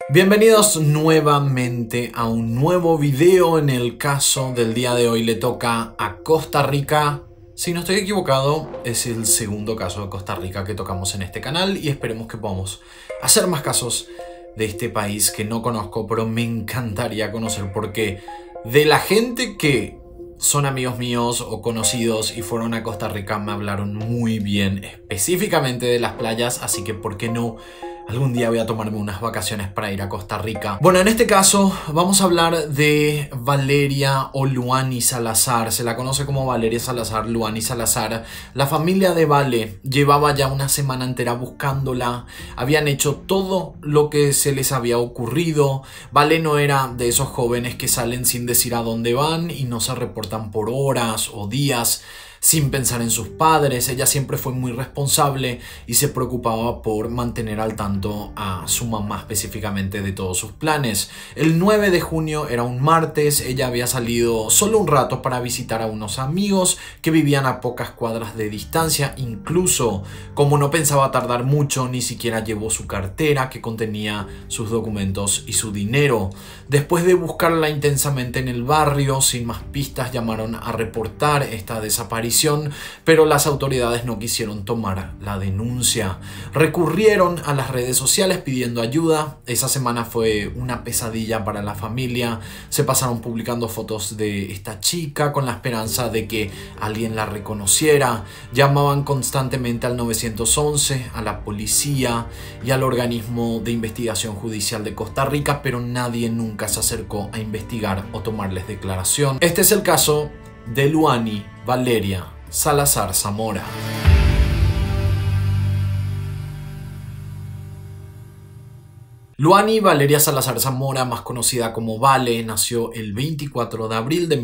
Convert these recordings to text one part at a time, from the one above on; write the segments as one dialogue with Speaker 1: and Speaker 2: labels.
Speaker 1: Bienvenidos nuevamente a un nuevo video. En el caso del día de hoy le toca a Costa Rica. Si no estoy equivocado, es el segundo caso de Costa Rica que tocamos en este canal y esperemos que podamos hacer más casos de este país que no conozco, pero me encantaría conocer, porque de la gente que son amigos míos o conocidos y fueron a Costa Rica me hablaron muy bien específicamente de las playas, así que ¿por qué no? Algún día voy a tomarme unas vacaciones para ir a Costa Rica. Bueno, en este caso vamos a hablar de Valeria o Luani Salazar. Se la conoce como Valeria Salazar, Luani Salazar. La familia de Vale llevaba ya una semana entera buscándola. Habían hecho todo lo que se les había ocurrido. Vale no era de esos jóvenes que salen sin decir a dónde van y no se reportan por horas o días sin pensar en sus padres. Ella siempre fue muy responsable y se preocupaba por mantener al tanto a su mamá específicamente de todos sus planes. El 9 de junio era un martes. Ella había salido solo un rato para visitar a unos amigos que vivían a pocas cuadras de distancia. Incluso, como no pensaba tardar mucho, ni siquiera llevó su cartera que contenía sus documentos y su dinero. Después de buscarla intensamente en el barrio, sin más pistas, llamaron a reportar esta desaparición, pero las autoridades no quisieron tomar la denuncia. Recurrieron a las redes sociales pidiendo ayuda. Esa semana fue una pesadilla para la familia. Se pasaron publicando fotos de esta chica con la esperanza de que alguien la reconociera. Llamaban constantemente al 911, a la policía y al organismo de investigación judicial de Costa Rica, pero nadie nunca se acercó a investigar o tomarles declaración. Este es el caso de Luani Valeria Salazar Zamora. Luani Valeria Salazar Zamora, más conocida como Vale, nació el 24 de abril de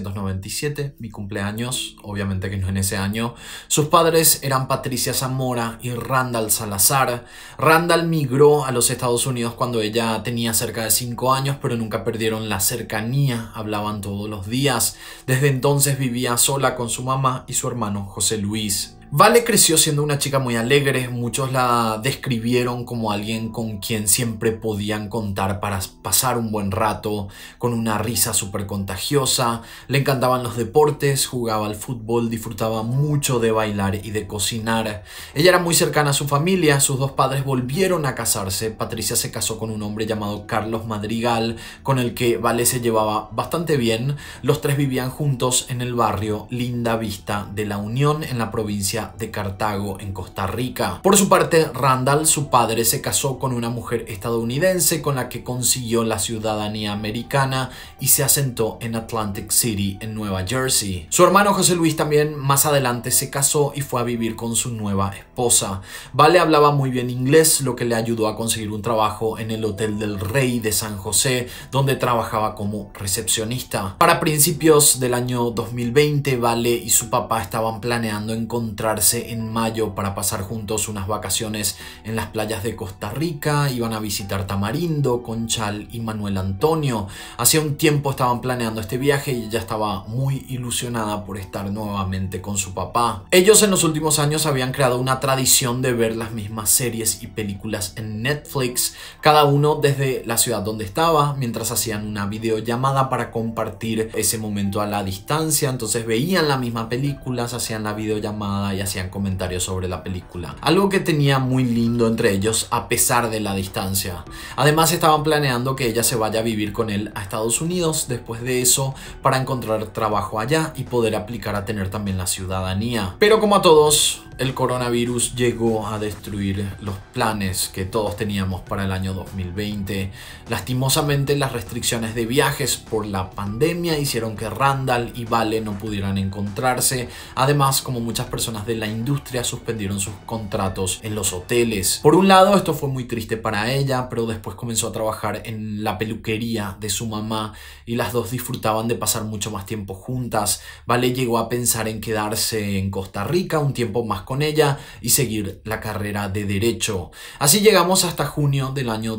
Speaker 1: 1997, mi cumpleaños, obviamente que no en ese año. Sus padres eran Patricia Zamora y Randall Salazar. Randall migró a los Estados Unidos cuando ella tenía cerca de 5 años, pero nunca perdieron la cercanía, hablaban todos los días. Desde entonces vivía sola con su mamá y su hermano José Luis. Vale creció siendo una chica muy alegre. Muchos la describieron como alguien con quien siempre podían contar para pasar un buen rato, con una risa súper contagiosa. Le encantaban los deportes, jugaba al fútbol, disfrutaba mucho de bailar y de cocinar. Ella era muy cercana a su familia. Sus dos padres volvieron a casarse. Patricia se casó con un hombre llamado Carlos Madrigal, con el que Vale se llevaba bastante bien. Los tres vivían juntos en el barrio Linda Vista de La Unión, en la provincia de Cartago, en Costa Rica. Por su parte, Randall, su padre, se casó con una mujer estadounidense con la que consiguió la ciudadanía americana y se asentó en Atlantic City, en Nueva Jersey. Su hermano José Luis también más adelante se casó y fue a vivir con su nueva esposa. Vale hablaba muy bien inglés, lo que le ayudó a conseguir un trabajo en el Hotel del Rey de San José, donde trabajaba como recepcionista. Para principios del año 2020, Vale y su papá estaban planeando encontrarse en mayo para pasar juntos unas vacaciones en las playas de Costa Rica. Iban a visitar Tamarindo, Conchal y Manuel Antonio. Hacía un tiempo estaban planeando este viaje y ella estaba muy ilusionada por estar nuevamente con su papá. Ellos en los últimos años habían creado una tradición de ver las mismas series y películas en Netflix, cada uno desde la ciudad donde estaba, mientras hacían una videollamada para compartir ese momento a la distancia. Entonces veían la misma película, hacían la videollamada y hacían comentarios sobre la película. Algo que tenía muy lindo entre ellos a pesar de la distancia. Además estaban planeando que ella se vaya a vivir con él a Estados Unidos después de eso para encontrar trabajo allá y poder aplicar a tener también la ciudadanía. Pero como a todos, el coronavirus llegó a destruir los planes que todos teníamos para el año 2020. Lastimosamente, las restricciones de viajes por la pandemia hicieron que Randall y Vale no pudieran encontrarse. Además, como muchas personas de la industria, suspendieron sus contratos en los hoteles. Por un lado, esto fue muy triste para ella, pero después comenzó a trabajar en la peluquería de su mamá y las dos disfrutaban de pasar mucho más tiempo juntas. Vale llegó a pensar en quedarse en Costa Rica un tiempo más con ella y seguir la carrera de Derecho. Así llegamos hasta junio del año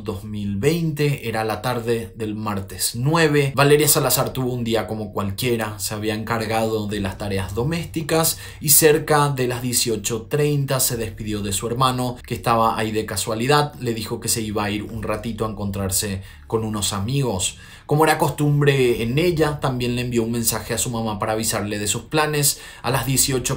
Speaker 1: 2020. Era la tarde del martes 9. Valeria Salazar tuvo un día como cualquiera. Se había encargado de las tareas domésticas y cerca de las 18:30 se despidió de su hermano, que estaba ahí de casualidad. Le dijo que se iba a ir un ratito a encontrarse con unos amigos. Como era costumbre en ella, también le envió un mensaje a su mamá para avisarle de sus planes. A las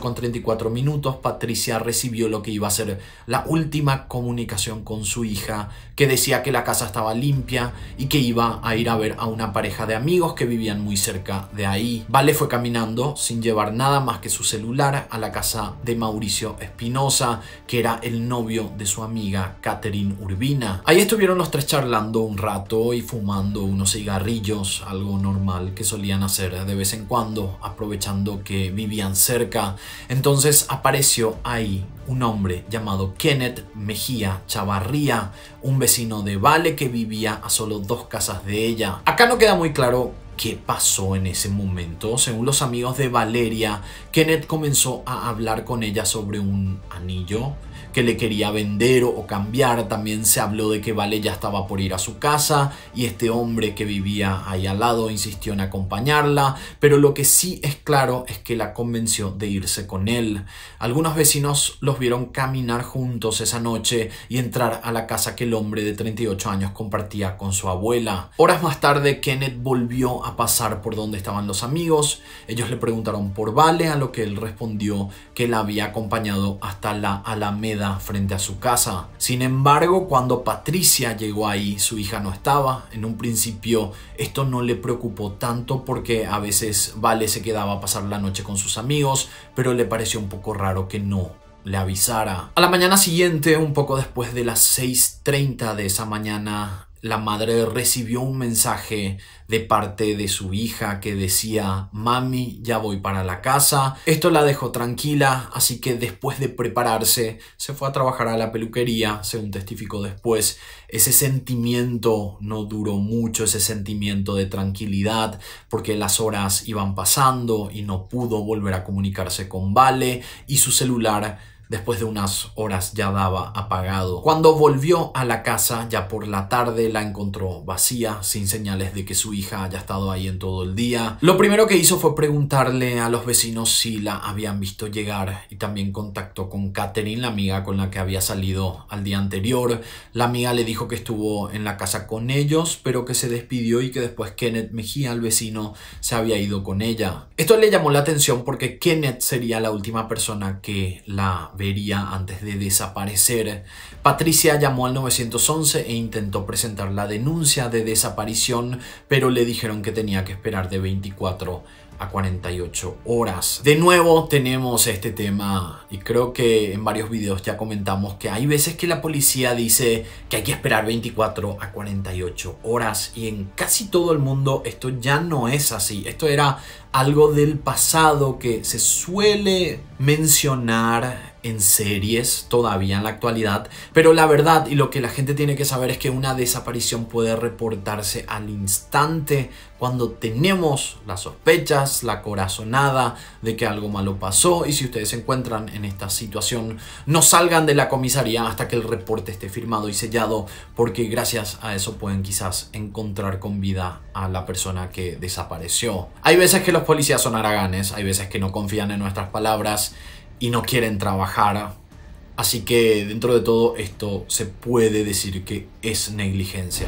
Speaker 1: 18:34 Patricia recibió lo que iba a ser la última comunicación con su hija, que decía que la casa estaba limpia y que iba a ir a ver a una pareja de amigos que vivían muy cerca de ahí. Vale fue caminando sin llevar nada más que su celular a la casa de Mauricio Espinosa, que era el novio de su amiga Catherine Urbina. Ahí estuvieron los tres charlando un rato y fumando unos cigarrillos, algo normal que solían hacer de vez en cuando, aprovechando que vivían cerca. Entonces apareció ahí un hombre llamado Kenneth Mejía Chavarría, un vecino de Vale que vivía a solo 2 casas de ella. Acá no queda muy claro qué pasó en ese momento. Según los amigos de Valeria, Kenneth comenzó a hablar con ella sobre un anillo que le quería vender o cambiar. También se habló de que Vale ya estaba por ir a su casa y este hombre que vivía ahí al lado insistió en acompañarla, pero lo que sí es claro es que la convenció de irse con él. Algunos vecinos los vieron caminar juntos esa noche y entrar a la casa que el hombre de 38 años compartía con su abuela. Horas más tarde, Kenneth volvió a pasar por donde estaban los amigos. Ellos le preguntaron por Vale, a lo que él respondió que la había acompañado hasta la Alameda frente a su casa. Sin embargo, cuando Patricia llegó ahí, su hija no estaba. En un principio esto no le preocupó tanto porque a veces Vale se quedaba a pasar la noche con sus amigos, pero le pareció un poco raro que no le avisara. A la mañana siguiente, un poco después de las 6:30 de esa mañana, la madre recibió un mensaje de parte de su hija que decía: mami, ya voy para la casa. Esto la dejó tranquila, así que después de prepararse se fue a trabajar a la peluquería. Según testificó después, ese sentimiento no duró mucho, ese sentimiento de tranquilidad, porque las horas iban pasando y no pudo volver a comunicarse con Vale, y su celular después de unas horas ya daba apagado. Cuando volvió a la casa ya por la tarde, la encontró vacía, sin señales de que su hija haya estado ahí en todo el día. Lo primero que hizo fue preguntarle a los vecinos si la habían visto llegar, y también contactó con Catherine, la amiga con la que había salido al día anterior. La amiga le dijo que estuvo en la casa con ellos, pero que se despidió y que después Kenneth Mejía, el vecino, se había ido con ella. Esto le llamó la atención porque Kenneth sería la última persona que la vería antes de desaparecer. Patricia llamó al 911 e intentó presentar la denuncia de desaparición, pero le dijeron que tenía que esperar de 24 a 48 horas. De nuevo tenemos este tema, y creo que en varios videos ya comentamos que hay veces que la policía dice que hay que esperar 24 a 48 horas, y en casi todo el mundo esto ya no es así. Esto era algo del pasado que se suele mencionar en series todavía en la actualidad, pero la verdad y lo que la gente tiene que saber es que una desaparición puede reportarse al instante cuando tenemos las sospechas, la corazonada de que algo malo pasó. Y si ustedes se encuentran en esta situación, no salgan de la comisaría hasta que el reporte esté firmado y sellado, porque gracias a eso pueden quizás encontrar con vida a la persona que desapareció. Hay veces que los policías son haraganes, hay veces que no confían en nuestras palabras y no quieren trabajar, así que dentro de todo esto se puede decir que es negligencia.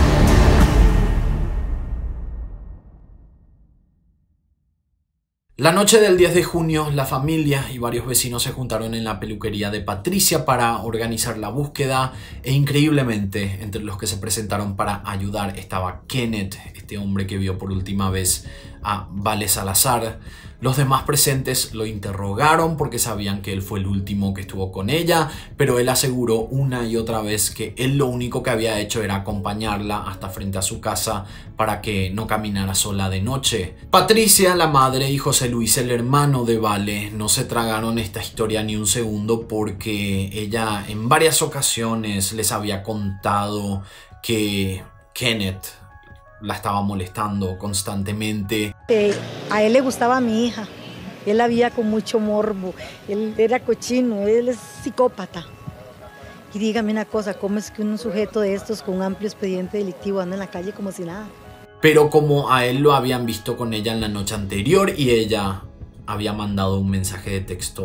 Speaker 1: La noche del 10 de junio, la familia y varios vecinos se juntaron en la peluquería de Patricia para organizar la búsqueda, e increíblemente entre los que se presentaron para ayudar estaba Kenneth, este hombre que vio por última vez a Vale Salazar. Los demás presentes lo interrogaron porque sabían que él fue el último que estuvo con ella, pero él aseguró una y otra vez que él lo único que había hecho era acompañarla hasta frente a su casa para que no caminara sola de noche. Patricia, la madre, y José Luis, el hermano de Vale, no se tragaron esta historia ni un segundo, porque ella en varias ocasiones les había contado que Kenneth la estaba molestando constantemente.
Speaker 2: A él le gustaba a mi hija, él la veía con mucho morbo, él era cochino, él es psicópata. Y dígame una cosa, ¿cómo es que un sujeto de estos con un amplio expediente delictivo anda en la calle como si nada?
Speaker 1: Pero como a él lo habían visto con ella en la noche anterior y ella había mandado un mensaje de texto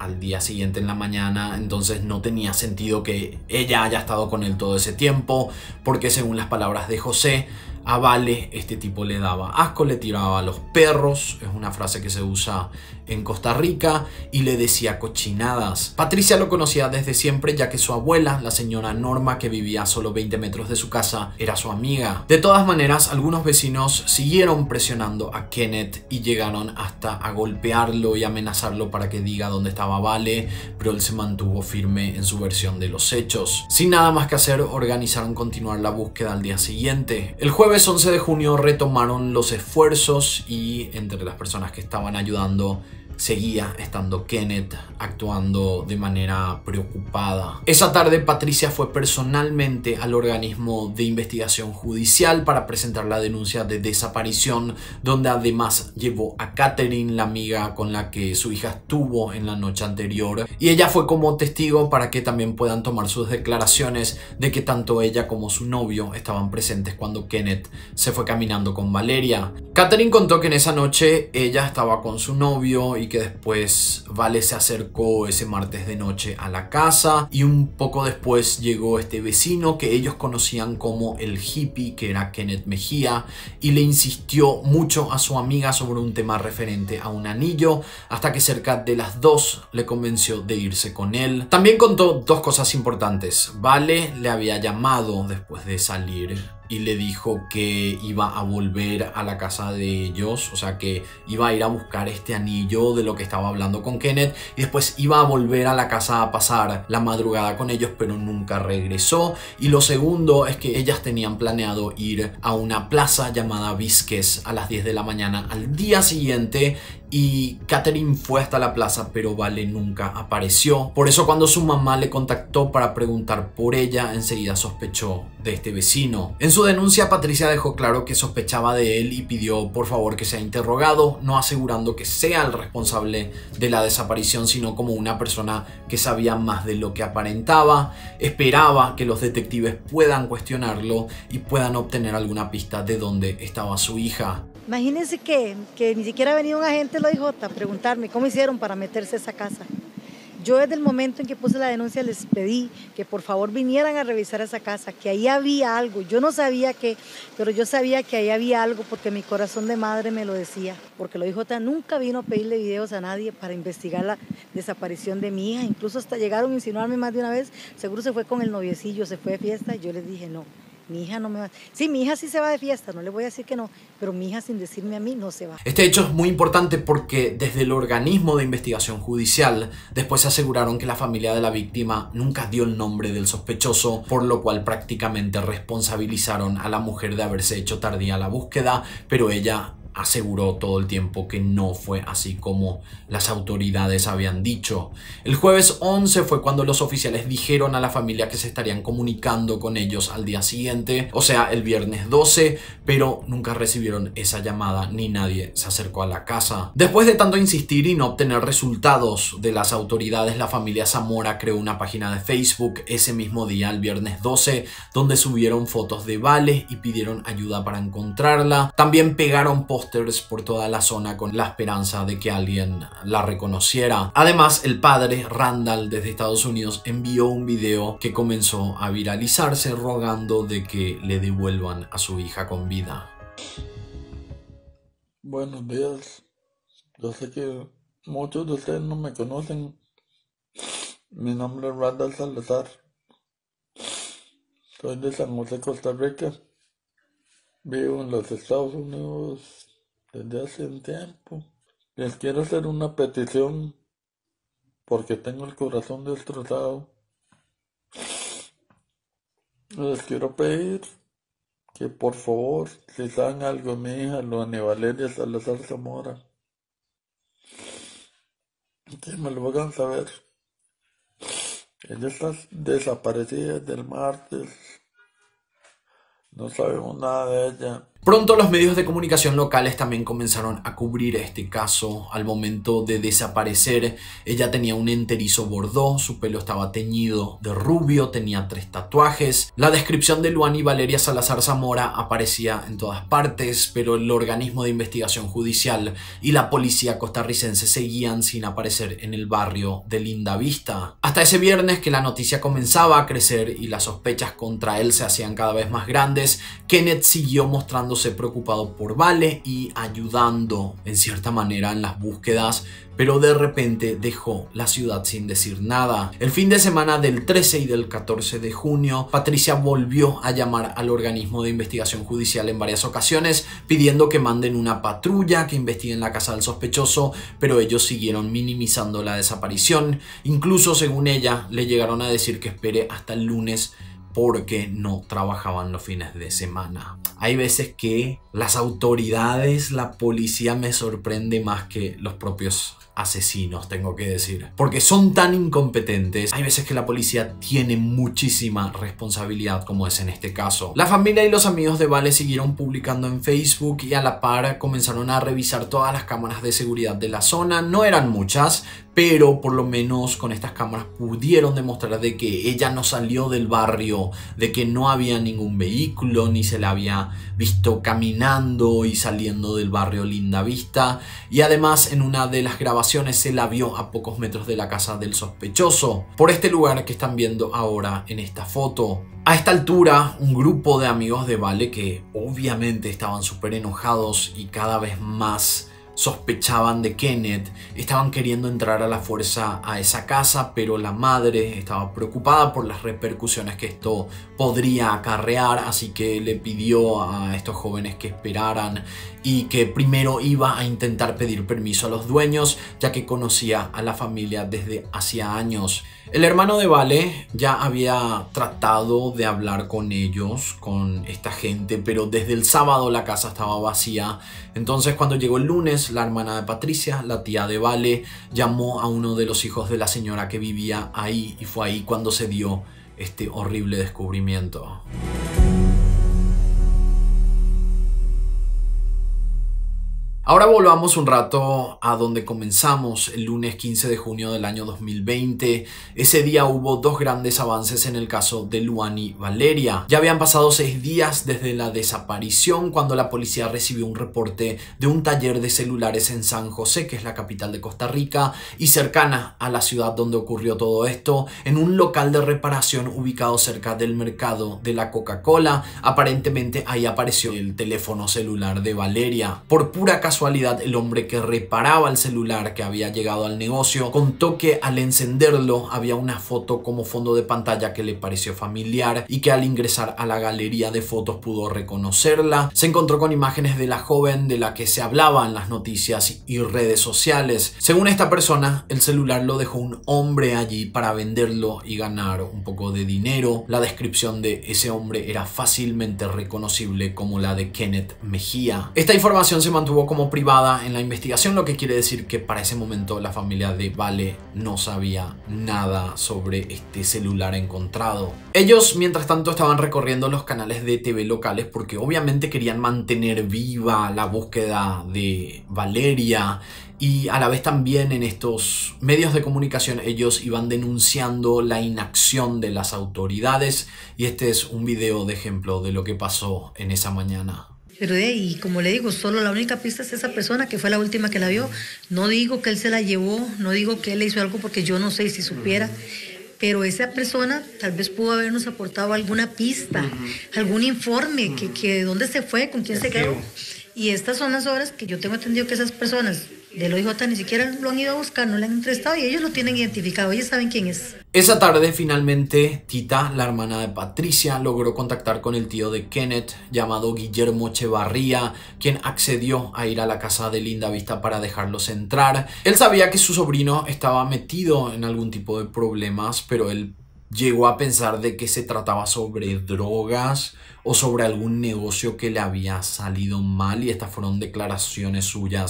Speaker 1: al día siguiente en la mañana, entonces no tenía sentido que ella haya estado con él todo ese tiempo, porque según las palabras de José, a Vale este tipo le daba asco, le tiraba a los perros, es una frase que se usa en Costa Rica, y le decía cochinadas. Patricia lo conocía desde siempre, ya que su abuela, la señora Norma, que vivía a solo 20 metros de su casa, era su amiga. De todas maneras, algunos vecinos siguieron presionando a Kenneth y llegaron hasta a golpearlo y amenazarlo para que diga dónde estaba Vale, pero él se mantuvo firme en su versión de los hechos. Sin nada más que hacer, organizaron continuar la búsqueda al día siguiente. El jueves 11 de junio retomaron los esfuerzos y entre las personas que estaban ayudando seguía estando Kenneth, actuando de manera preocupada. Esa tarde Patricia fue personalmente al organismo de investigación judicial para presentar la denuncia de desaparición, donde además llevó a Catherine, la amiga con la que su hija estuvo en la noche anterior, y ella fue como testigo para que también puedan tomar sus declaraciones de que tanto ella como su novio estaban presentes cuando Kenneth se fue caminando con Valeria. Catherine contó que en esa noche ella estaba con su novio y que después Vale se acercó ese martes de noche a la casa, y un poco después llegó este vecino que ellos conocían como el hippie, que era Kenneth Mejía, y le insistió mucho a su amiga sobre un tema referente a un anillo, hasta que cerca de las 2 le convenció de irse con él. También contó dos cosas importantes. Vale le había llamado después de salir y le dijo que iba a volver a la casa de ellos, o sea que iba a ir a buscar este anillo de lo que estaba hablando con Kenneth, y después iba a volver a la casa a pasar la madrugada con ellos, pero nunca regresó. Y lo segundo es que ellas tenían planeado ir a una plaza llamada Vizques a las 10 de la mañana al día siguiente, y Catherine fue hasta la plaza, pero Vale nunca apareció. Por eso cuando su mamá le contactó para preguntar por ella, enseguida sospechó de este vecino. En su denuncia, Patricia dejó claro que sospechaba de él y pidió por favor que sea interrogado, no asegurando que sea el responsable de la desaparición, sino como una persona que sabía más de lo que aparentaba. Esperaba que los detectives puedan cuestionarlo y puedan obtener alguna pista de dónde estaba su hija.
Speaker 2: Imagínense que ni siquiera ha venido un agente de la OIJ a preguntarme cómo hicieron para meterse a esa casa. Yo desde el momento en que puse la denuncia les pedí que por favor vinieran a revisar esa casa, que ahí había algo. Yo no sabía qué, pero yo sabía que ahí había algo porque mi corazón de madre me lo decía. Porque la OIJ nunca vino a pedirle videos a nadie para investigar la desaparición de mi hija. Incluso hasta llegaron a insinuarme más de una vez, seguro se fue con el noviecillo, se fue de fiesta, y yo les dije no. Mi hija no me va. Sí, mi hija sí se va de fiesta, no le voy a decir que no, pero mi hija sin decirme a mí no se va.
Speaker 1: Este hecho es muy importante porque desde el organismo de investigación judicial después se aseguraron que la familia de la víctima nunca dio el nombre del sospechoso, por lo cual prácticamente responsabilizaron a la mujer de haberse hecho tardía la búsqueda, pero ella aseguró todo el tiempo que no fue así como las autoridades habían dicho. El jueves 11 fue cuando los oficiales dijeron a la familia que se estarían comunicando con ellos al día siguiente, o sea, el viernes 12, pero nunca recibieron esa llamada ni nadie se acercó a la casa. Después de tanto insistir y no obtener resultados de las autoridades, la familia Zamora creó una página de Facebook ese mismo día, el viernes 12, donde subieron fotos de Vale y pidieron ayuda para encontrarla. También pegaron pósters por toda la zona con la esperanza de que alguien la reconociera. Además, el padre Randall desde Estados Unidos envió un video que comenzó a viralizarse rogando de que le devuelvan a su hija con vida.
Speaker 3: Buenos días. Yo sé que muchos de ustedes no me conocen. Mi nombre es Randall Salazar. Soy de San José, Costa Rica. Vivo en los Estados Unidos desde hace un tiempo. Les quiero hacer una petición porque tengo el corazón destrozado. Les quiero pedir que por favor, si saben algo de mi hija, Luana Valeria Salazar Zamora, que me lo hagan saber. Ella está desaparecida desde el martes. No sabemos nada de ella.
Speaker 1: Pronto los medios de comunicación locales también comenzaron a cubrir este caso. Al momento de desaparecer, ella tenía un enterizo bordó, su pelo estaba teñido de rubio, tenía 3 tatuajes. La descripción de Luani Valeria Salazar Zamora aparecía en todas partes, pero el organismo de investigación judicial y la policía costarricense seguían sin aparecer en el barrio de Lindavista. Hasta ese viernes que la noticia comenzaba a crecer y las sospechas contra él se hacían cada vez más grandes, Kenneth siguió mostrándose preocupado por Vale y ayudando en cierta manera en las búsquedas, pero de repente dejó la ciudad sin decir nada. El fin de semana del 13 y del 14 de junio, Patricia volvió a llamar al organismo de investigación judicial en varias ocasiones, pidiendo que manden una patrulla que investigue en la casa del sospechoso, pero ellos siguieron minimizando la desaparición. Incluso, según ella, le llegaron a decir que espere hasta el lunes porque no trabajaban los fines de semana. Hay veces que las autoridades, la policía me sorprende más que los propios asesinos, tengo que decir, porque son tan incompetentes. Hay veces que la policía tiene muchísima responsabilidad, como es en este caso. La familia y los amigos de Vale siguieron publicando en Facebook y a la par comenzaron a revisar todas las cámaras de seguridad de la zona. No eran muchas, pero por lo menos con estas cámaras pudieron demostrar de que ella no salió del barrio, de que no había ningún vehículo, ni se la había visto caminando y saliendo del barrio Lindavista, y además en una de las grabaciones se la vio a pocos metros de la casa del sospechoso, por este lugar que están viendo ahora en esta foto. A esta altura, un grupo de amigos de Vale, que obviamente estaban súper enojados y cada vez más sospechaban de Kenneth, estaban queriendo entrar a la fuerza a esa casa, pero la madre estaba preocupada por las repercusiones que esto podría acarrear, así que le pidió a estos jóvenes que esperaran y que primero iba a intentar pedir permiso a los dueños, ya que conocía a la familia desde hacía años. El hermano de Vale ya había tratado de hablar con ellos, con esta gente, pero desde el sábado la casa estaba vacía. Entonces, cuando llegó el lunes, la hermana de Patricia, la tía de Vale, llamó a uno de los hijos de la señora que vivía ahí, y fue ahí cuando se dio este horrible descubrimiento. Ahora volvamos un rato a donde comenzamos, el lunes 15 de junio del año 2020. Ese día hubo 2 grandes avances en el caso de Luani Valeria. Ya habían pasado 6 días desde la desaparición, cuando la policía recibió un reporte de un taller de celulares en San José, que es la capital de Costa Rica, y cercana a la ciudad donde ocurrió todo esto, en un local de reparación ubicado cerca del mercado de la Coca-Cola. Aparentemente ahí apareció el teléfono celular de Valeria. Por pura casualidad, el hombre que reparaba el celular, que había llegado al negocio, contó que al encenderlo había una foto como fondo de pantalla que le pareció familiar y que al ingresar a la galería de fotos pudo reconocerla. Se encontró con imágenes de la joven de la que se hablaba en las noticias y redes sociales. Según esta persona, el celular lo dejó un hombre allí para venderlo y ganar un poco de dinero. La descripción de ese hombre era fácilmente reconocible como la de Kenneth Mejía. Esta información se mantuvo como privada en la investigación, lo que quiere decir que para ese momento la familia de Vale no sabía nada sobre este celular encontrado. Ellos, mientras tanto, estaban recorriendo los canales de TV locales porque obviamente querían mantener viva la búsqueda de Valeria, y a la vez también en estos medios de comunicación ellos iban denunciando la inacción de las autoridades, y este es un video de ejemplo de lo que pasó en esa mañana.
Speaker 2: Pero y como le digo, solo la única pista es esa persona que fue la última que la vio. No digo que él se la llevó, no digo que él le hizo algo, porque yo no sé si supiera, pero esa persona tal vez pudo habernos aportado alguna pista, algún informe, que dónde se fue, con quién se quedó. Y estas son las horas que yo tengo entendido que esas personas del OIJ ni siquiera lo han ido a buscar, no le han entrevistado, y ellos lo tienen identificado, ellos saben quién es.
Speaker 1: Esa tarde finalmente Tita, la hermana de Patricia, logró contactar con el tío de Kenneth, llamado Guillermo Echevarría, quien accedió a ir a la casa de Lindavista para dejarlos entrar. Él sabía que su sobrino estaba metido en algún tipo de problemas, pero él llegó a pensar de que se trataba sobre drogas o sobre algún negocio que le había salido mal, y estas fueron declaraciones suyas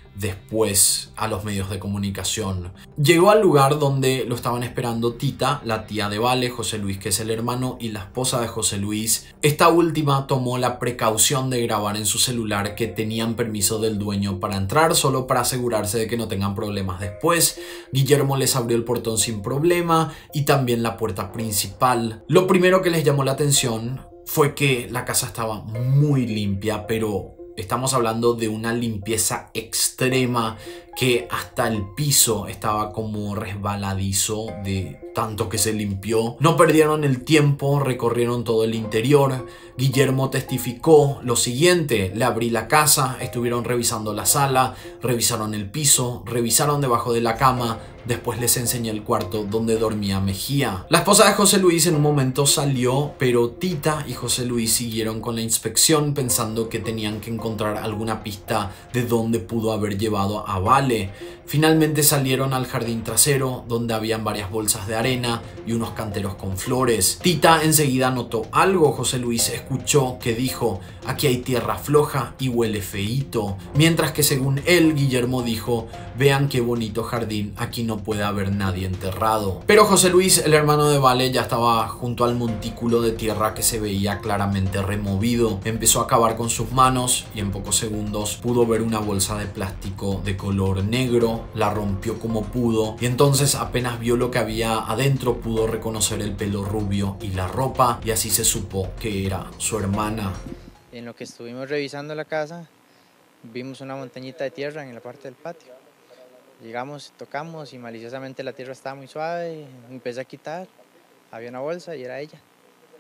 Speaker 1: después a los medios de comunicación. Llegó al lugar donde lo estaban esperando Tita, la tía de Vale, José Luis, que es el hermano, y la esposa de José Luis. Esta última tomó la precaución de grabar en su celular que tenían permiso del dueño para entrar, solo para asegurarse de que no tengan problemas después. Guillermo les abrió el portón sin problema y también la puerta principal. Lo primero que les llamó la atención fue que la casa estaba muy limpia, pero estamos hablando de una limpieza extrema, que hasta el piso estaba como resbaladizo de tanto que se limpió. No perdieron el tiempo, recorrieron todo el interior. Guillermo testificó lo siguiente: le abrí la casa, estuvieron revisando la sala, revisaron el piso, revisaron debajo de la cama, después les enseñé el cuarto donde dormía Mejía. La esposa de José Luis en un momento salió, pero Tita y José Luis siguieron con la inspección pensando que tenían que encontrar alguna pista de dónde pudo haber llevado a Vale. Finalmente salieron al jardín trasero, donde habían varias bolsas de arena y unos canteros con flores. Tita enseguida notó algo. José Luis escuchó que dijo: aquí hay tierra floja y huele feíto. Mientras que según él, Guillermo dijo: vean qué bonito jardín, aquí no puede haber nadie enterrado. Pero José Luis, el hermano de Vale, ya estaba junto al montículo de tierra que se veía claramente removido. Empezó a cavar con sus manos y en pocos segundos pudo ver una bolsa de plástico de color negro. La rompió como pudo y entonces apenas vio lo que había adentro pudo reconocer el pelo rubio y la ropa, y así se supo que era su hermana.
Speaker 4: En lo que estuvimos revisando la casa, vimos una montañita de tierra en la parte del patio. Llegamos, tocamos y maliciosamente la tierra estaba muy suave, empecé a quitar, había una bolsa y era ella.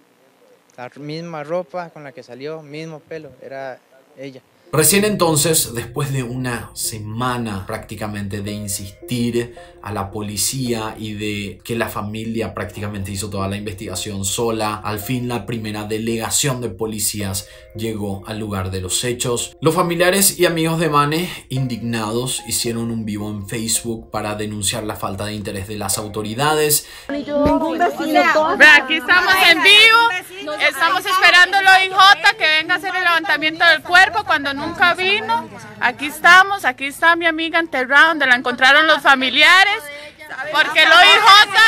Speaker 4: La misma ropa con la que salió, mismo pelo, era ella.
Speaker 1: Recién entonces, después de una semana prácticamente de insistir a la policía y de que la familia prácticamente hizo toda la investigación sola, al fin la primera delegación de policías llegó al lugar de los hechos. Los familiares y amigos de Vane, indignados, hicieron un vivo en Facebook para denunciar la falta de interés de las autoridades.
Speaker 5: Aquí estamos en vivo, estamos esperando el OIJ que venga a hacer el levantamiento del cuerpo cuando nunca vino. Aquí estamos, aquí está mi amiga enterrada donde la encontraron los familiares, porque el OIJ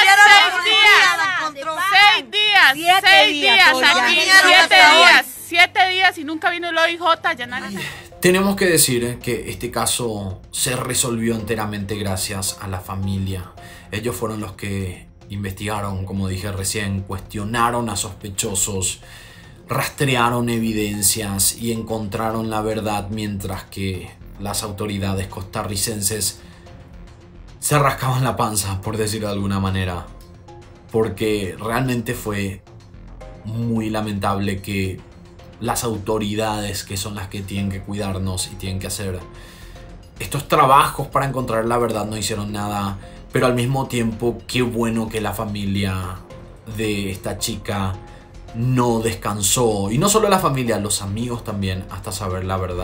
Speaker 5: 7 días y nunca vino el OIJ. Ya nadie...
Speaker 1: Tenemos que decir que este caso se resolvió enteramente gracias a la familia. Ellos fueron los que investigaron, como dije recién, cuestionaron a sospechosos, rastrearon evidencias y encontraron la verdad, mientras que las autoridades costarricenses se rascaban la panza, por decirlo de alguna manera, porque realmente fue muy lamentable que las autoridades, que son las que tienen que cuidarnos y tienen que hacer estos trabajos para encontrar la verdad, no hicieron nada. Pero al mismo tiempo, qué bueno que la familia de esta chica no descansó. Y no solo la familia, los amigos también, hasta saber la verdad.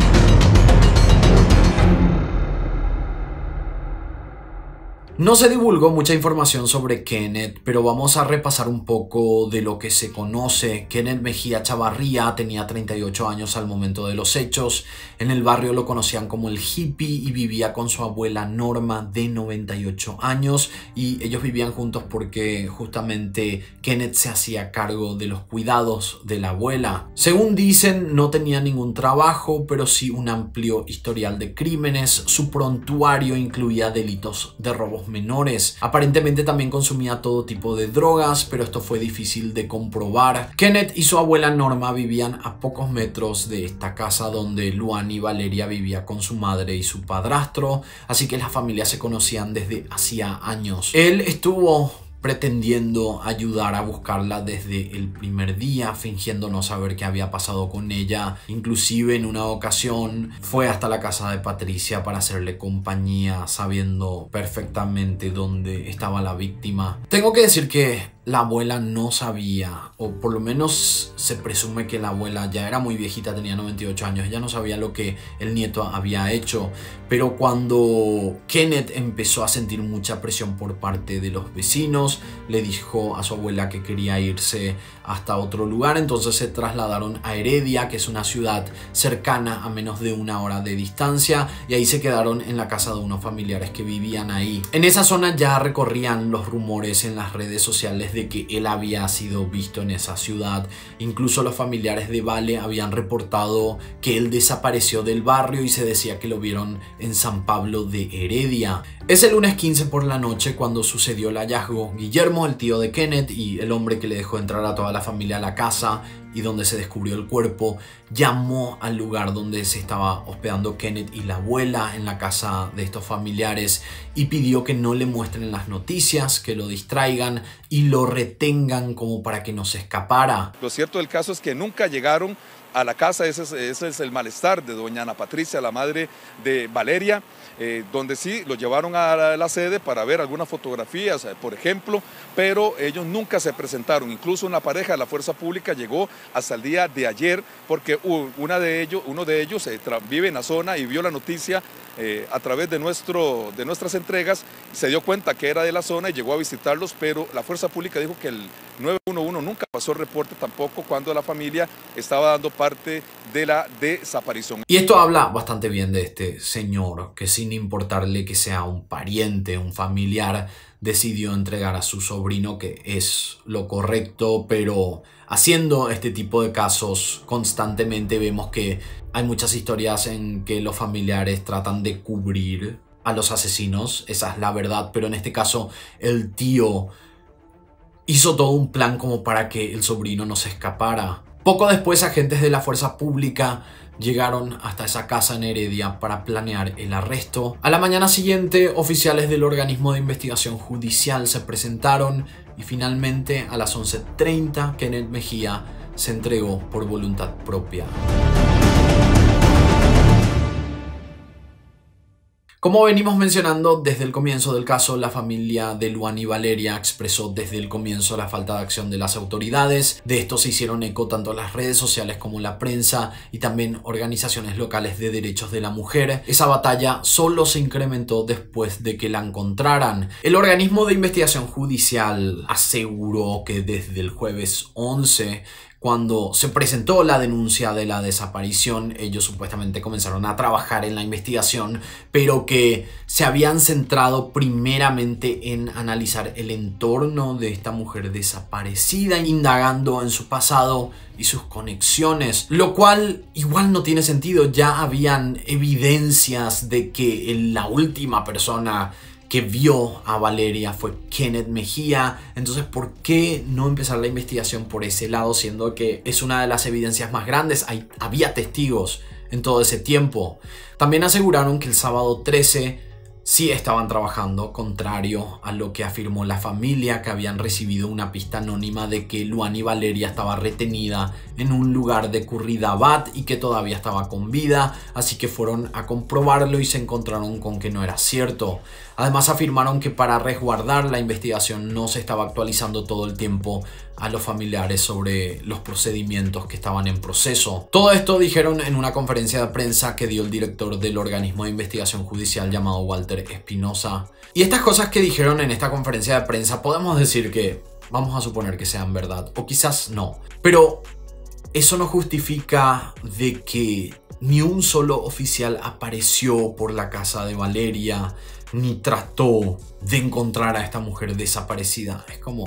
Speaker 1: No se divulgó mucha información sobre Kenneth, pero vamos a repasar un poco de lo que se conoce. Kenneth Mejía Chavarría tenía 38 años al momento de los hechos. En el barrio lo conocían como el hippie y vivía con su abuela Norma de 98 años. Y ellos vivían juntos porque justamente Kenneth se hacía cargo de los cuidados de la abuela. Según dicen, no tenía ningún trabajo, pero sí un amplio historial de crímenes. Su prontuario incluía delitos de robos menores. Aparentemente también consumía todo tipo de drogas, pero esto fue difícil de comprobar. Kenneth y su abuela Norma vivían a pocos metros de esta casa donde Luani Valeria vivía con su madre y su padrastro, así que las familias se conocían desde hacía años. Él estuvo pretendiendo ayudar a buscarla desde el primer día, fingiendo no saber qué había pasado con ella. Inclusive en una ocasión fue hasta la casa de Patricia para hacerle compañía, sabiendo perfectamente dónde estaba la víctima. Tengo que decir que la abuela no sabía, o por lo menos se presume que la abuela ya era muy viejita, tenía 98 años, ella no sabía lo que el nieto había hecho. Pero cuando Kenneth empezó a sentir mucha presión por parte de los vecinos, le dijo a su abuela que quería irse hasta otro lugar, entonces se trasladaron a Heredia, que es una ciudad cercana a menos de 1 hora de distancia, y ahí se quedaron en la casa de unos familiares que vivían ahí. En esa zona ya recorrían los rumores en las redes sociales de que él había sido visto en esa ciudad. Incluso los familiares de Vale habían reportado que él desapareció del barrio y se decía que lo vieron en San Pablo de Heredia. Ese lunes 15 por la noche cuando sucedió el hallazgo, Guillermo, el tío de Kenneth y el hombre que le dejó entrar a toda la familia a la casa y donde se descubrió el cuerpo, llamó al lugar donde se estaba hospedando Kenneth y la abuela en la casa de estos familiares y pidió que no le muestren las noticias, que lo distraigan y lo retengan como para que no se escapara.
Speaker 6: Lo cierto del caso es que nunca llegaron a la casa. Ese es el malestar de doña Ana Patricia, la madre de Valeria, donde sí lo llevaron a la sede para ver algunas fotografías, por ejemplo, pero ellos nunca se presentaron. Incluso una pareja de la Fuerza Pública llegó hasta el día de ayer porque uno de ellos vive en la zona y vio la noticia a través de nuestras entregas, se dio cuenta que era de la zona y llegó a visitarlos, pero la Fuerza Pública dijo que el 911 nunca pasó reporte tampoco cuando la familia estaba dando parte de la desaparición.
Speaker 1: Y esto habla bastante bien de este señor que, sin importarle que sea un pariente, un familiar, decidió entregar a su sobrino, que es lo correcto, pero haciendo este tipo de casos constantemente vemos que hay muchas historias en que los familiares tratan de cubrir a los asesinos, esa es la verdad, pero en este caso el tío hizo todo un plan como para que el sobrino no se escapara. Poco después, agentes de la Fuerza Pública llegaron hasta esa casa en Heredia para planear el arresto. A la mañana siguiente, oficiales del organismo de investigación judicial se presentaron y finalmente a las 11:30 Kenneth Mejía se entregó por voluntad propia. Como venimos mencionando desde el comienzo del caso, la familia de Luan y Valeria expresó desde el comienzo la falta de acción de las autoridades. De esto se hicieron eco tanto las redes sociales como la prensa y también organizaciones locales de derechos de la mujer. Esa batalla solo se incrementó después de que la encontraran. El organismo de investigación judicial aseguró que desde el jueves 11, cuando se presentó la denuncia de la desaparición, ellos supuestamente comenzaron a trabajar en la investigación, pero que se habían centrado primeramente en analizar el entorno de esta mujer desaparecida, indagando en su pasado y sus conexiones, lo cual igual no tiene sentido. Ya habían evidencias de que la última persona que vio a Valeria fue Kenneth Mejía. Entonces, ¿por qué no empezar la investigación por ese lado, siendo que es una de las evidencias más grandes? Había testigos en todo ese tiempo. También aseguraron que el sábado 13 sí estaban trabajando, contrario a lo que afirmó la familia, que habían recibido una pista anónima de que Luan y Valeria estaba retenida en un lugar de Curridabat y que todavía estaba con vida, así que fueron a comprobarlo y se encontraron con que no era cierto. Además, afirmaron que para resguardar la investigación no se estaba actualizando todo el tiempo a los familiares sobre los procedimientos que estaban en proceso. Todo esto dijeron en una conferencia de prensa que dio el director del organismo de investigación judicial llamado Walter Espinosa. Y estas cosas que dijeron en esta conferencia de prensa podemos decir que, vamos a suponer que sean verdad, o quizás no. Pero eso no justifica de que ni un solo oficial apareció por la casa de Valeria, ni trató de encontrar a esta mujer desaparecida.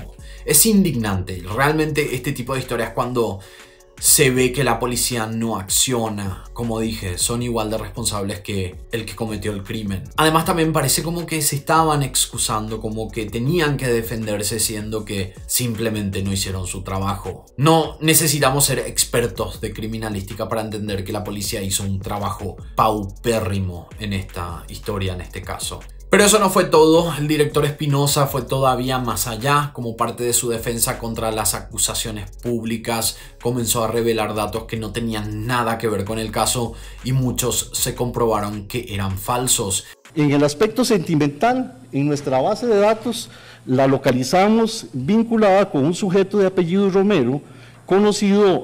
Speaker 1: Es indignante. Realmente este tipo de historias, cuando se ve que la policía no acciona, como dije, son igual de responsables que el que cometió el crimen. Además, también parece como que se estaban excusando, como que tenían que defenderse, siendo que simplemente no hicieron su trabajo. No necesitamos ser expertos de criminalística para entender que la policía hizo un trabajo paupérrimo en esta historia, en este caso. Pero eso no fue todo. El director Espinosa fue todavía más allá. Como parte de su defensa contra las acusaciones públicas, comenzó a revelar datos que no tenían nada que ver con el caso y muchos se comprobaron que eran falsos.
Speaker 7: En el aspecto sentimental, en nuestra base de datos la localizamos vinculada con un sujeto de apellido Romero, conocido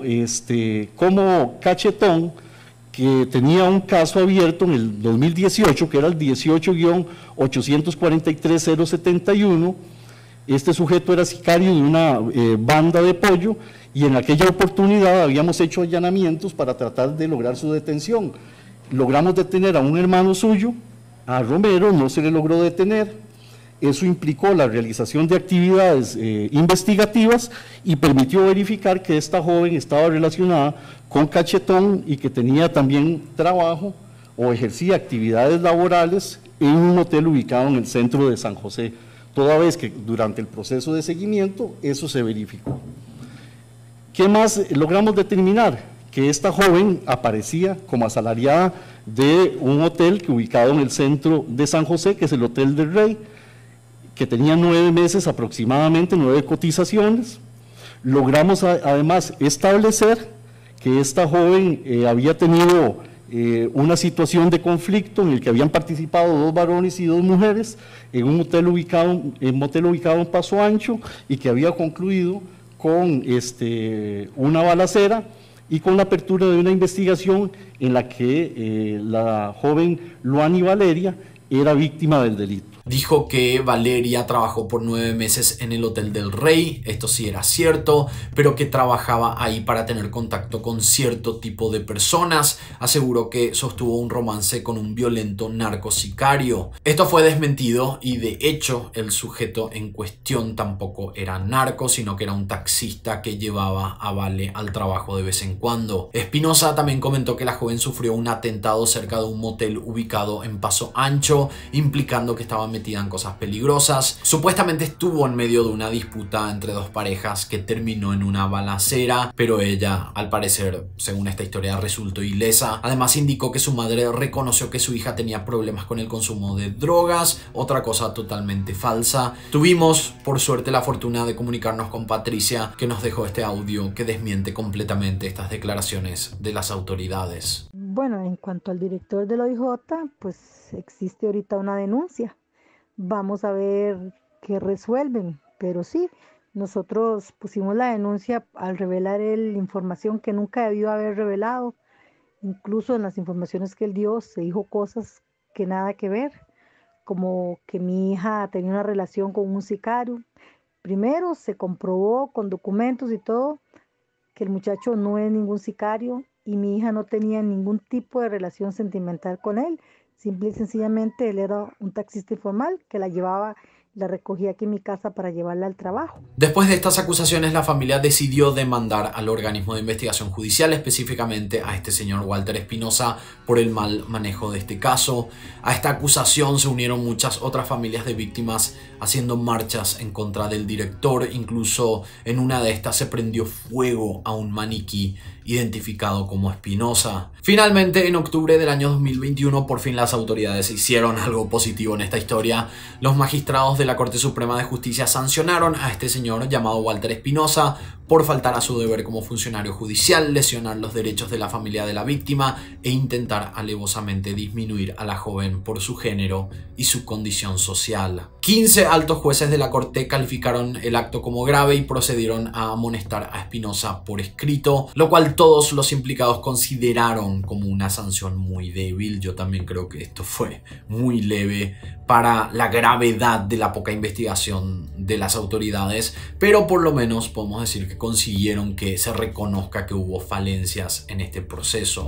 Speaker 7: como Cachetón, que tenía un caso abierto en el 2018, que era el 18-843-071, Este sujeto era sicario de una banda de pollo y en aquella oportunidad habíamos hecho allanamientos para tratar de lograr su detención. Logramos detener a un hermano suyo, a Romero, no se le logró detener. Eso implicó la realización de actividades investigativas y permitió verificar que esta joven estaba relacionada con Cachetón y que tenía también trabajo o ejercía actividades laborales en un hotel ubicado en el centro de San José, toda vez que durante el proceso de seguimiento eso se verificó. ¿Qué más logramos determinar? Que esta joven aparecía como asalariada de un hotel que ubicado en el centro de San José, que es el Hotel del Rey, que tenía 9 meses aproximadamente, 9 cotizaciones. Logramos además establecer que esta joven había tenido una situación de conflicto en el que habían participado 2 varones y 2 mujeres en un motel ubicado en Paso Ancho y que había concluido con una balacera y con la apertura de una investigación en la que la joven Luani Valeria era víctima del delito.
Speaker 1: Dijo que Valeria trabajó por 9 meses en el Hotel del Rey, esto sí era cierto, pero que trabajaba ahí para tener contacto con cierto tipo de personas. Aseguró que sostuvo un romance con un violento narcosicario. Esto fue desmentido y de hecho el sujeto en cuestión tampoco era narco, sino que era un taxista que llevaba a Vale al trabajo de vez en cuando. Espinosa también comentó que la joven sufrió un atentado cerca de un motel ubicado en Paso Ancho, implicando que estaba metida en cosas peligrosas. Supuestamente estuvo en medio de una disputa entre 2 parejas que terminó en una balacera, pero ella, al parecer, según esta historia, resultó ilesa. Además indicó que su madre reconoció que su hija tenía problemas con el consumo de drogas, otra cosa totalmente falsa. Tuvimos, por suerte, la fortuna de comunicarnos con Patricia, que nos dejó este audio que desmiente completamente estas declaraciones de las autoridades.
Speaker 2: Bueno, en cuanto al director del OIJ, pues existe ahorita una denuncia. Vamos a ver qué resuelven, pero sí, nosotros pusimos la denuncia al revelar información que nunca debió haber revelado. Incluso en las informaciones que él dio se dijo cosas que nada que ver, como que mi hija tenía una relación con un sicario. Primero se comprobó con documentos y todo que el muchacho no es ningún sicario y mi hija no tenía ningún tipo de relación sentimental con él. Simple y sencillamente él era un taxista informal que la llevaba, la recogía aquí en mi casa para llevarla al trabajo.
Speaker 1: Después de estas acusaciones, la familia decidió demandar al organismo de investigación judicial, específicamente a este señor Walter Espinosa, por el mal manejo de este caso. A esta acusación se unieron muchas otras familias de víctimas haciendo marchas en contra del director. Incluso en una de estas se prendió fuego a un maniquí identificado como Espinosa. Finalmente, en octubre del año 2021, por fin las autoridades hicieron algo positivo en esta historia. Los magistrados de la Corte Suprema de Justicia sancionaron a este señor llamado Walter Espinosa por faltar a su deber como funcionario judicial, lesionar los derechos de la familia de la víctima e intentar alevosamente disminuir a la joven por su género y su condición social. 15 altos jueces de la Corte calificaron el acto como grave y procedieron a amonestar a Espinosa por escrito, lo cual todos los implicados consideraron como una sanción muy débil. Yo también creo que esto fue muy leve para la gravedad de la poca investigación de las autoridades, pero por lo menos podemos decir que consiguieron que se reconozca que hubo falencias en este proceso.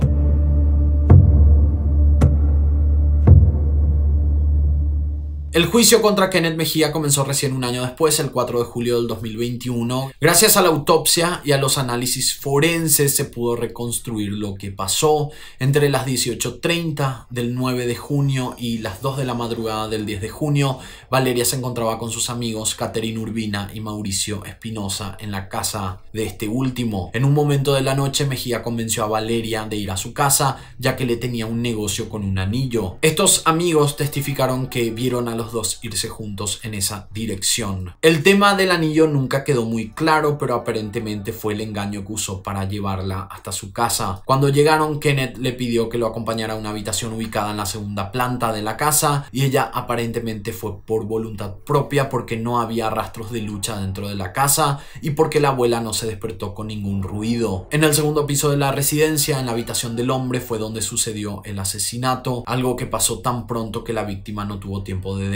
Speaker 1: El juicio contra Kenneth Mejía comenzó recién un año después, el 4 de julio del 2021. Gracias a la autopsia y a los análisis forenses se pudo reconstruir lo que pasó. Entre las 18:30 del 9 de junio y las 2 de la madrugada del 10 de junio, Valeria se encontraba con sus amigos Catherine Urbina y Mauricio Espinosa en la casa de este último. En un momento de la noche, Mejía convenció a Valeria de ir a su casa, ya que le tenía un negocio con un anillo. Estos amigos testificaron que vieron a los dos irse juntos en esa dirección. El tema del anillo nunca quedó muy claro, pero aparentemente fue el engaño que usó para llevarla hasta su casa. Cuando llegaron, Kenneth le pidió que lo acompañara a una habitación ubicada en la segunda planta de la casa y ella aparentemente fue por voluntad propia, porque no había rastros de lucha dentro de la casa y porque la abuela no se despertó con ningún ruido. En el segundo piso de la residencia, en la habitación del hombre, fue donde sucedió el asesinato, algo que pasó tan pronto que la víctima no tuvo tiempo de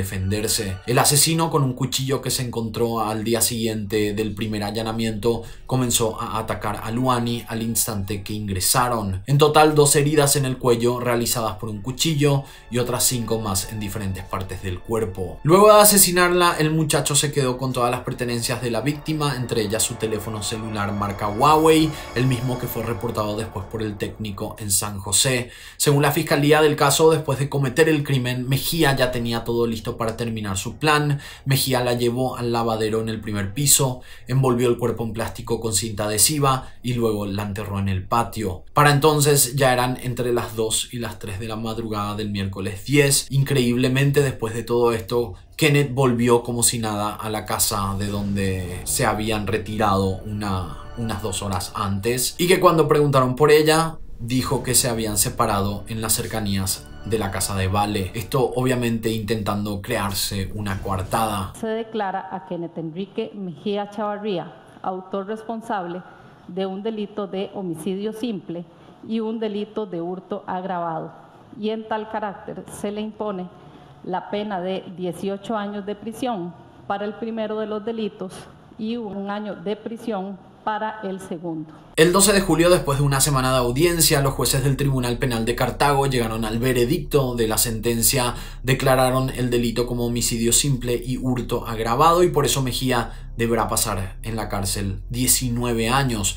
Speaker 1: defenderse. El asesino, con un cuchillo que se encontró al día siguiente del primer allanamiento, comenzó a atacar a Luani al instante que ingresaron. En total, 2 heridas en el cuello realizadas por un cuchillo y otras 5 más en diferentes partes del cuerpo. Luego de asesinarla, el muchacho se quedó con todas las pertenencias de la víctima, entre ellas su teléfono celular marca Huawei, el mismo que fue reportado después por el técnico en San José. Según la fiscalía del caso, después de cometer el crimen, Mejía ya tenía todo listo para terminar su plan. Mejía la llevó al lavadero en el primer piso, envolvió el cuerpo en plástico con cinta adhesiva y luego la enterró en el patio. Para entonces ya eran entre las 2 y las 3 de la madrugada del miércoles 10. Increíblemente, después de todo esto, Kenneth volvió como si nada a la casa de donde se habían retirado unas 2 horas antes, y que cuando preguntaron por ella, dijo que se habían separado en las cercanías de la casa de Vale. Esto obviamente intentando crearse una coartada.
Speaker 8: Se declara a Kenneth Enrique Mejía Chavarría autor responsable de un delito de homicidio simple y un delito de hurto agravado, y en tal carácter se le impone la pena de 18 años de prisión para el primero de los delitos y 1 año de prisión para el segundo.
Speaker 1: El 12 de julio, después de una semana de audiencia, los jueces del Tribunal Penal de Cartago llegaron al veredicto de la sentencia, declararon el delito como homicidio simple y hurto agravado, y por eso Mejía deberá pasar en la cárcel 19 años,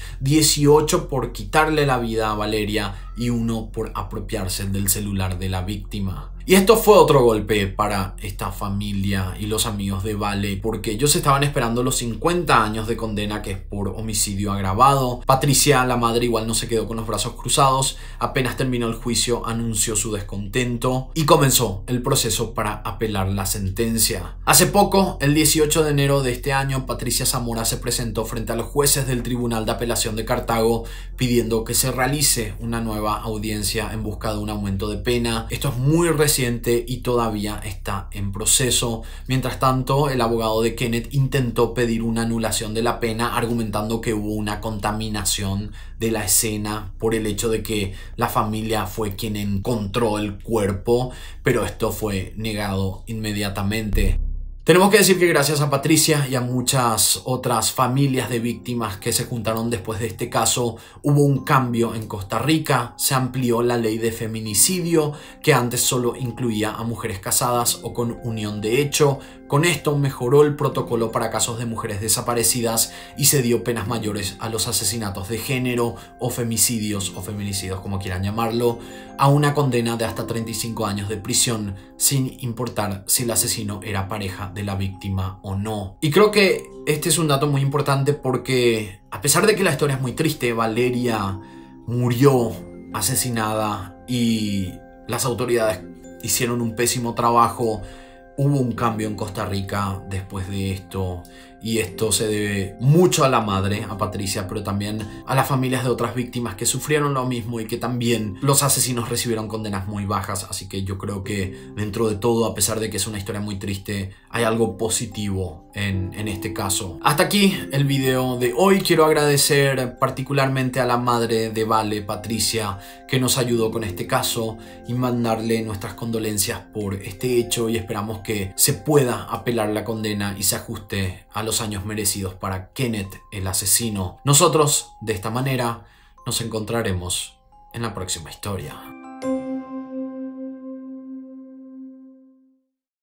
Speaker 1: 18 por quitarle la vida a Valeria y 1 por apropiarse del celular de la víctima. Y esto fue otro golpe para esta familia y los amigos de Vale, porque ellos estaban esperando los 50 años de condena, que es por homicidio agravado. Patricia, la madre, igual no se quedó con los brazos cruzados. Apenas terminó el juicio, anunció su descontento y comenzó el proceso para apelar la sentencia. Hace poco, el 18 de enero de este año, Patricia Zamora se presentó frente a los jueces del Tribunal de Apelación de Cartago pidiendo que se realice una nueva audiencia en busca de un aumento de pena. Esto es muy reciente y todavía está en proceso. Mientras tanto, el abogado de Kenneth intentó pedir una anulación de la pena, argumentando que hubo una contaminación de la escena por el hecho de que la familia fue quien encontró el cuerpo, pero esto fue negado inmediatamente. Tenemos que decir que gracias a Patricia y a muchas otras familias de víctimas que se juntaron después de este caso, hubo un cambio en Costa Rica. Se amplió la ley de feminicidio, que antes solo incluía a mujeres casadas o con unión de hecho. Con esto mejoró el protocolo para casos de mujeres desaparecidas y se dio penas mayores a los asesinatos de género o feminicidios como quieran llamarlo, a una condena de hasta 35 años de prisión, sin importar si el asesino era pareja de la víctima o no. Y creo que este es un dato muy importante porque, a pesar de que la historia es muy triste, Valeria murió asesinada y las autoridades hicieron un pésimo trabajo. Hubo un cambio en Costa Rica después de esto, y esto se debe mucho a la madre, a Patricia, pero también a las familias de otras víctimas que sufrieron lo mismo y que también los asesinos recibieron condenas muy bajas. Así que yo creo que dentro de todo, a pesar de que es una historia muy triste, hay algo positivo en este caso. Hasta aquí el video de hoy. Quiero agradecer particularmente a la madre de Vale, Patricia, que nos ayudó con este caso, y mandarle nuestras condolencias por este hecho, y esperamos que se pueda apelar la condena y se ajuste a los años merecidos para Kenneth, el asesino. Nosotros, de esta manera, nos encontraremos en la próxima historia.